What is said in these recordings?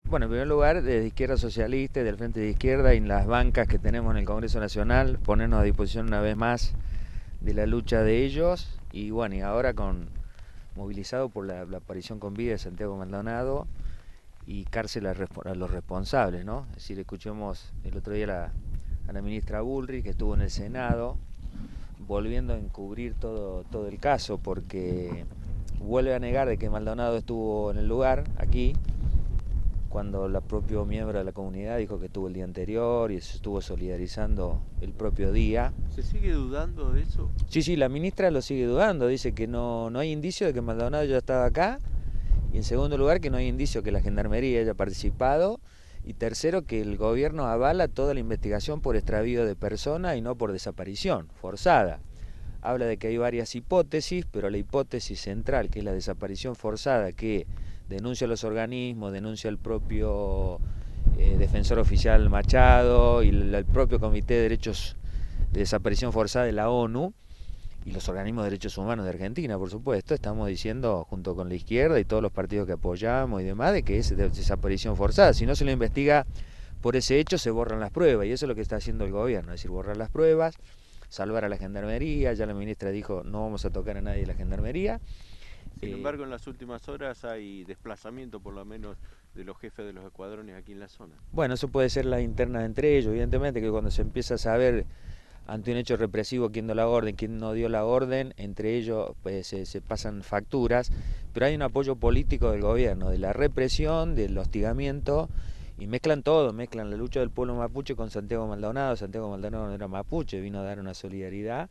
Bueno, en primer lugar, desde Izquierda Socialista y del Frente de Izquierda y en las bancas que tenemos en el Congreso Nacional, ponernos a disposición una vez más de la lucha de ellos y bueno, y ahora movilizado por la aparición con vida de Santiago Maldonado y cárcel a los responsables, ¿no? Es decir, escuchemos el otro día a la ministra Bullrich, que estuvo en el Senado, volviendo a encubrir todo el caso, porque vuelve a negar de que Maldonado estuvo en el lugar, aquí, cuando el propio miembro de la comunidad dijo que estuvo el día anterior y se estuvo solidarizando el propio día. ¿Se sigue dudando de eso? Sí, la ministra lo sigue dudando, dice que no hay indicio de que Maldonado ya estaba acá, y en segundo lugar que no hay indicio que la gendarmería haya participado, y tercero que el gobierno avala toda la investigación por extravío de persona y no por desaparición forzada. Habla de que hay varias hipótesis, pero la hipótesis central, que es la desaparición forzada, que denuncia los organismos, denuncia el propio defensor oficial Machado y el propio Comité de Derechos de Desaparición Forzada de la ONU y los organismos de derechos humanos de Argentina, por supuesto, estamos diciendo junto con la izquierda y todos los partidos que apoyamos y demás de que es desaparición forzada. Si no se lo investiga por ese hecho, se borran las pruebas, y eso es lo que está haciendo el gobierno, es decir, borrar las pruebas, salvar a la gendarmería. Ya la ministra dijo no vamos a tocar a nadie de la gendarmería. Sin embargo, en las últimas horas hay desplazamiento, por lo menos, de los jefes de los escuadrones aquí en la zona. Bueno, eso puede ser las internas entre ellos, evidentemente que cuando se empieza a saber ante un hecho represivo quién dio la orden, quién no dio la orden, entre ellos pues, se pasan facturas, pero hay un apoyo político del gobierno, de la represión, del hostigamiento, y mezclan todo, mezclan la lucha del pueblo mapuche con Santiago Maldonado. Santiago Maldonado no era mapuche, vino a dar una solidaridad,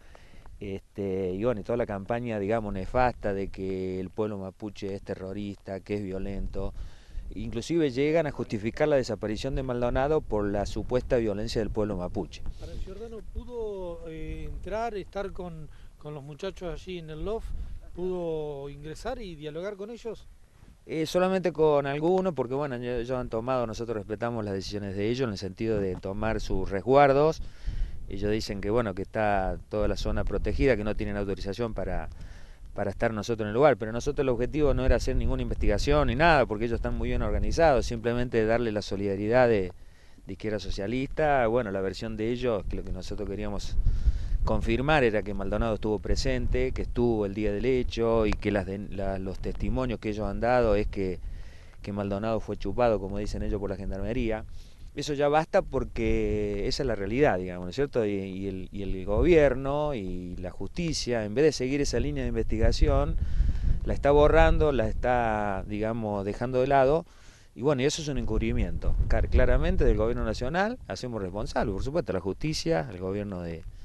y bueno, y toda la campaña, digamos, nefasta de que el pueblo mapuche es terrorista, que es violento. Inclusive llegan a justificar la desaparición de Maldonado por la supuesta violencia del pueblo mapuche. Para el Giordano pudo entrar, estar con los muchachos allí en el loft, pudo ingresar y dialogar con ellos. Solamente con algunos, porque bueno, ellos han tomado, nosotros respetamos las decisiones de ellos en el sentido de tomar sus resguardos. Ellos dicen que bueno, que está toda la zona protegida, que no tienen autorización para estar nosotros en el lugar, pero nosotros el objetivo no era hacer ninguna investigación ni nada, porque ellos están muy bien organizados, simplemente darle la solidaridad de Izquierda Socialista. Bueno, la versión de ellos, que lo que nosotros queríamos confirmar era que Maldonado estuvo presente, que estuvo el día del hecho, y que los testimonios que ellos han dado es que Maldonado fue chupado, como dicen ellos, por la gendarmería. Eso ya basta porque esa es la realidad, digamos, ¿no es cierto? Y el gobierno y la justicia, en vez de seguir esa línea de investigación, la está borrando, la está, digamos, dejando de lado. Y bueno, y eso es un encubrimiento. Claramente del gobierno nacional hacemos responsable, por supuesto, a la justicia, al gobierno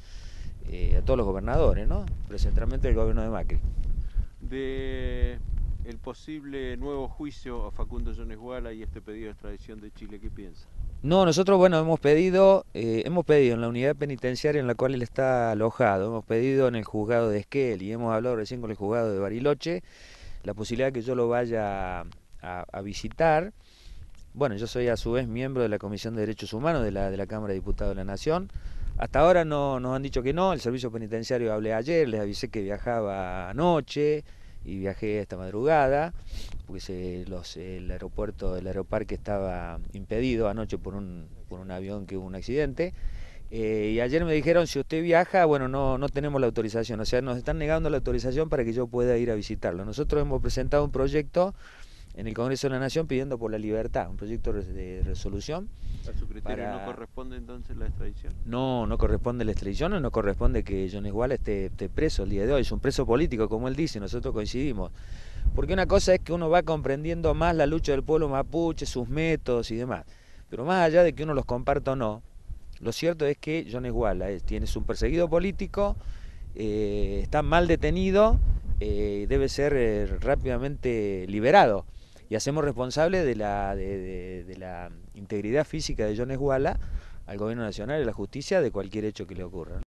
a todos los gobernadores, ¿no? Pero centralmente el gobierno de Macri. De el posible nuevo juicio a Facundo Yonesguala y este pedido de extradición de Chile, ¿qué piensa? No, nosotros, bueno, hemos pedido en la unidad penitenciaria en la cual él está alojado, hemos pedido en el juzgado de Esquel y hemos hablado recién con el juzgado de Bariloche la posibilidad de que yo lo vaya a visitar. Bueno, yo soy a su vez miembro de la Comisión de Derechos Humanos de la Cámara de Diputados de la Nación. Hasta ahora nos han dicho que no, el servicio penitenciario hablé ayer, les avisé que viajaba anoche y viajé esta madrugada, porque el aeroparque estaba impedido anoche por un avión que hubo un accidente. Y ayer me dijeron, si usted viaja, bueno, no tenemos la autorización, o sea, nos están negando la autorización para que yo pueda ir a visitarlo. Nosotros hemos presentado un proyecto en el Congreso de la Nación pidiendo por la libertad, un proyecto de resolución. ¿A su criterio no corresponde entonces la extradición? No corresponde la extradición, no corresponde que Yonesguala esté preso el día de hoy, es un preso político, como él dice, nosotros coincidimos. Porque una cosa es que uno va comprendiendo más la lucha del pueblo mapuche, sus métodos y demás, pero más allá de que uno los comparta o no, lo cierto es que Yonesguala tiene un perseguido político, está mal detenido, debe ser rápidamente liberado. Y hacemos responsable de la integridad física de Yonesguala al gobierno nacional y a la justicia de cualquier hecho que le ocurra.